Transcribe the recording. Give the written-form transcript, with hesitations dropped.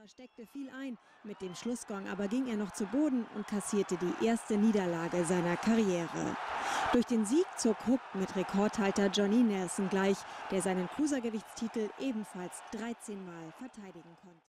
Chandler steckte viel ein. Mit dem Schlussgong aber ging er noch zu Boden und kassierte die erste Niederlage seiner Karriere. Durch den Sieg zog Hook mit Rekordhalter Johnny Nelson gleich, der seinen Cruisergewichtstitel ebenfalls 13 Mal verteidigen konnte.